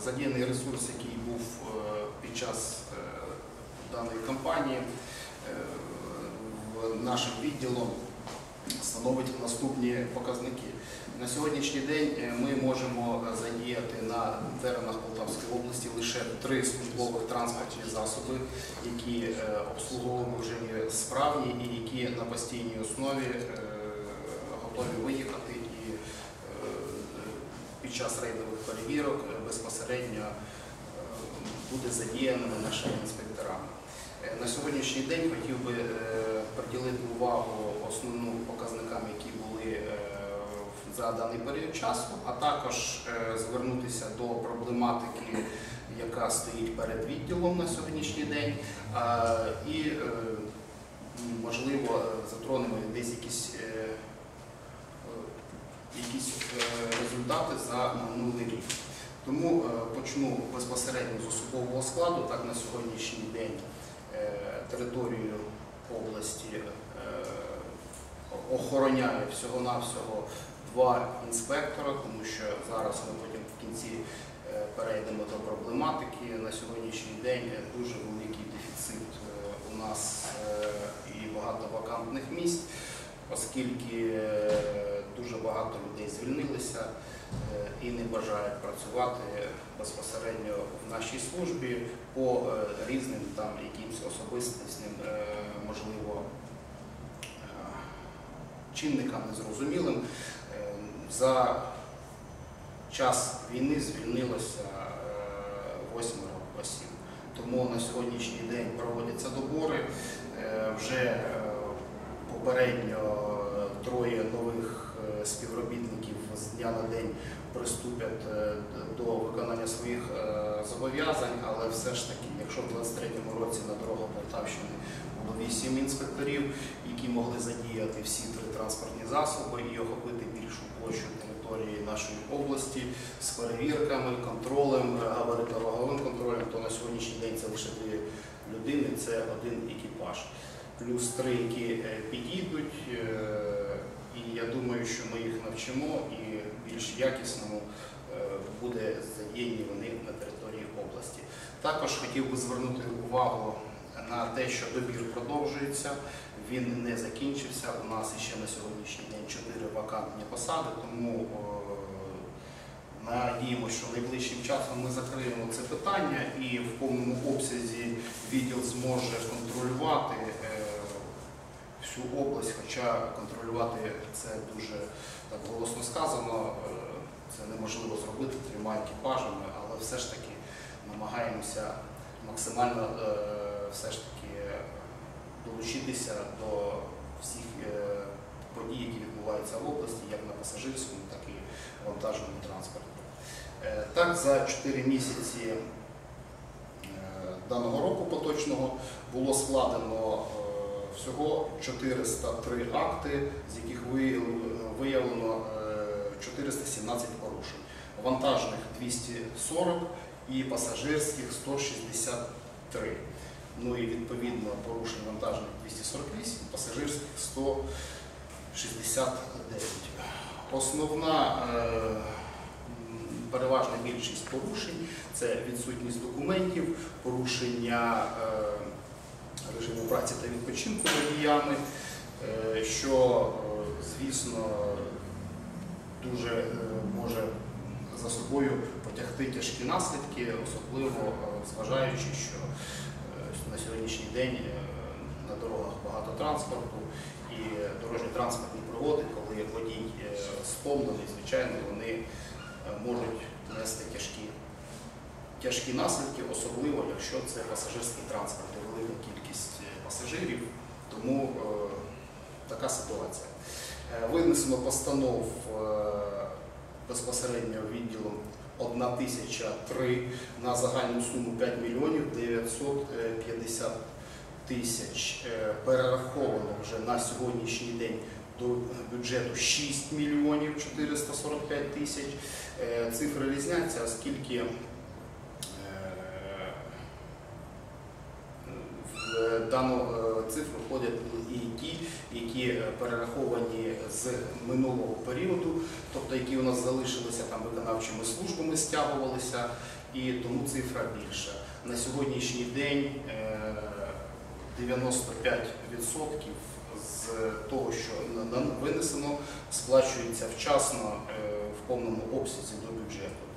задіяний ресурс, який був під час даної кампанії нашим відділом, становить наступні показники. На сьогоднішній день ми можемо задіяти на теренах Полтавської області лише 3 службових транспортні засоби, які обслуговуємо вже справні і які на постійній основі готові виїхати і під час рейдових перевірок безпосередньо буде задіяними нашими інспекторами. На сьогоднішній день хотів би приділити увагу основним показникам, які були за даний період часу, а також звернутися до проблематики, яка стоїть перед відділом на сьогоднішній день, і, можливо, затронемо десь якісь результати за минулий рік. Тому почну безпосередньо з особового складу. Так, на сьогоднішній день територію області охороняє всього-навсього 2 інспектора, тому що зараз ми потім в кінці перейдемо до проблематики. На сьогоднішній день дуже великий дефіцит у нас і багато вакантних місць, оскільки дуже багато людей звільнилися і не бажають працювати безпосередньо в нашій службі по різним там якимось особистісним, можливо, чинникам незрозумілим. За час війни звільнилося 8 осіб. Тому на сьогоднішній день проводяться добори. Вже попередньо 3 нових співробітників з дня на день приступлять до виконання своїх зобов'язань, але все ж таки, якщо в 2023 році на дорогах Полтавщини було 8 інспекторів, які могли задіяти всі 3 транспортні засоби і охопити більшу площу території нашої області з перевірками, контролем, габаритно-ваговим контролем, то на сьогоднішній день це лише 2 людини, це 1 екіпаж. Плюс 3, які підійдуть, і я думаю, що ми їх навчимо і більш якісному буде задіяні вони на території області. Також хотів би звернути увагу на те, що добір продовжується, він не закінчився. У нас ще на сьогоднішній день 4 вакантні посади, тому надіємося, що найближчим часом ми закриємо це питання і в повному обсязі відділ зможе контролювати всю область, хоча контролювати це дуже так голосно сказано, це неможливо зробити 3 екіпажами, але все ж таки намагаємося максимально все ж таки долучитися до всіх подій, які відбуваються в області, як на пасажирському, так і вантажному транспорті. Так, за 4 місяці даного року поточного було складено всього 403 акти, з яких виявлено 417 порушень. Вантажних 240 і пасажирських 163. Ну і відповідно порушень вантажних 248, пасажирських 169. Основна переважна більшість порушень – це відсутність документів, порушення режиму праці та відпочинку водіями, що, звісно, дуже може за собою потягти тяжкі наслідки, особливо зважаючи, що на сьогоднішній день на дорогах багато транспорту і дорожньо-транспортні пригоди, коли водій стомлений, звичайно, вони можуть нести тяжкі наслідки, особливо якщо це пасажирський транспорт, велика кількість пасажирів, тому така ситуація. Винесено постанов безпосередньо відділом 1003 на загальну суму 5 мільйонів 950 тисяч. Перераховано вже на сьогоднішній день до бюджету 6 мільйонів 445 тисяч. Цифри різняться, оскільки в дану цифру входять і ті, які перераховані з минулого періоду, тобто які у нас залишилися, там виконавчими службами стягувалися, і тому цифра більша. На сьогоднішній день 95% з того, що винесено, сплачується вчасно в повному обсязі до бюджету.